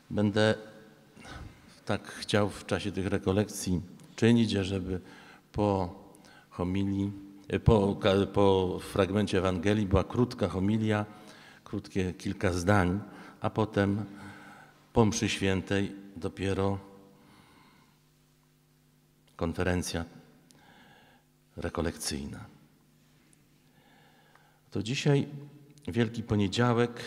Będę tak chciał w czasie tych rekolekcji czynić, żeby po homilii, po fragmencie Ewangelii była krótka homilia, krótkie kilka zdań, a potem po mszy świętej dopiero konferencja rekolekcyjna. To dzisiaj Wielki Poniedziałek.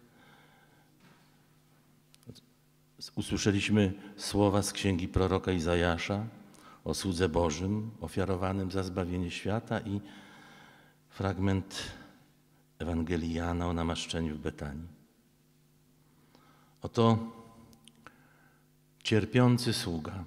Usłyszeliśmy słowa z księgi proroka Izajasza o słudze Bożym ofiarowanym za zbawienie świata i fragment Ewangelii Jana o namaszczeniu w Betanii. Oto cierpiący sługa,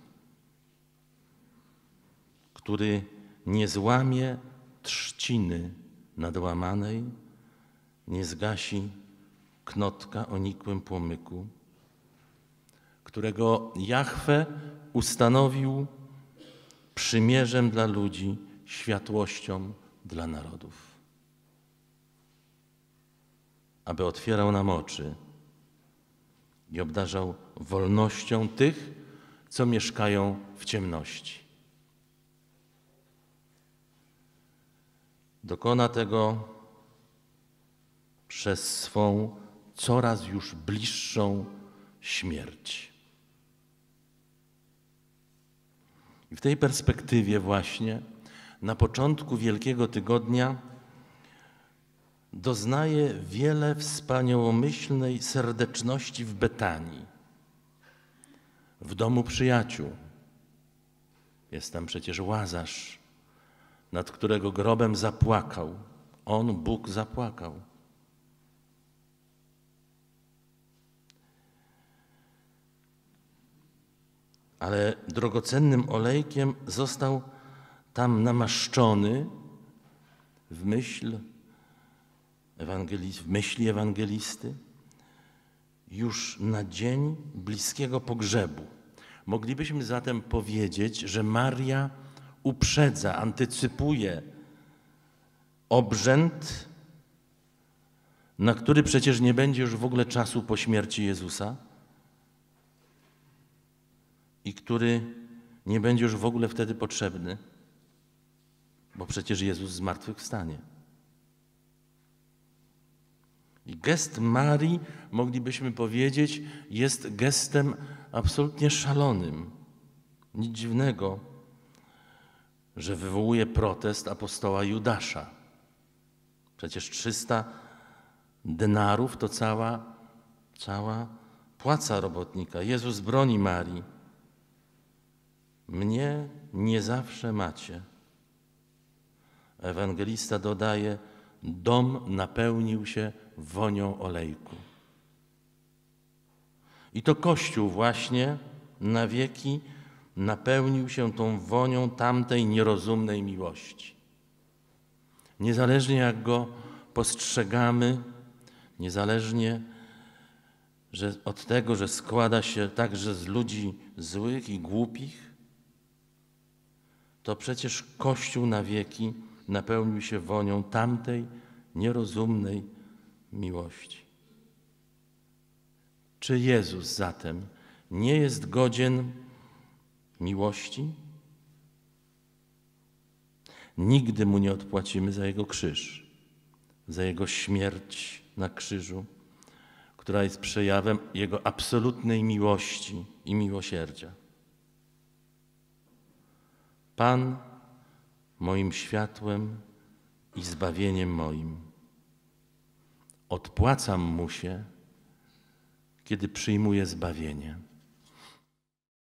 który nie złamie trzciny nadłamanej, nie zgasi knotka o nikłym płomyku, którego Jahwe ustanowił przymierzem dla ludzi, światłością dla narodów, aby otwierał nam oczy i obdarzał wolnością tych, co mieszkają w ciemności. Dokona tego przez swą coraz już bliższą śmierć. I w tej perspektywie właśnie na początku Wielkiego Tygodnia doznaje wiele wspaniałomyślnej serdeczności w Betanii, w domu przyjaciół. Jest tam przecież Łazarz, nad którego grobem zapłakał. On, Bóg, zapłakał. Ale drogocennym olejkiem został tam namaszczony w myśli ewangelisty już na dzień bliskiego pogrzebu. Moglibyśmy zatem powiedzieć, że Maria uprzedza, antycypuje obrzęd, na który przecież nie będzie już w ogóle czasu po śmierci Jezusa i który nie będzie już w ogóle wtedy potrzebny, bo przecież Jezus zmartwychwstanie. I gest Marii, moglibyśmy powiedzieć, jest gestem absolutnie szalonym. Nic dziwnego, że wywołuje protest apostoła Judasza. Przecież 300 denarów to cała płaca robotnika. Jezus broni Marii. Mnie nie zawsze macie. Ewangelista dodaje, dom napełnił się wonią olejku. I to Kościół właśnie na wieki napełnił się tą wonią tamtej nierozumnej miłości. Niezależnie jak go postrzegamy, niezależnie od tego, że składa się także z ludzi złych i głupich, to przecież Kościół na wieki napełnił się wonią tamtej nierozumnej miłości. Czy Jezus zatem nie jest godzien miłości? Nigdy Mu nie odpłacimy za Jego krzyż, za Jego śmierć na krzyżu, która jest przejawem Jego absolutnej miłości i miłosierdzia. Pan moim światłem i zbawieniem moim. Odpłacam Mu się, kiedy przyjmuję zbawienie.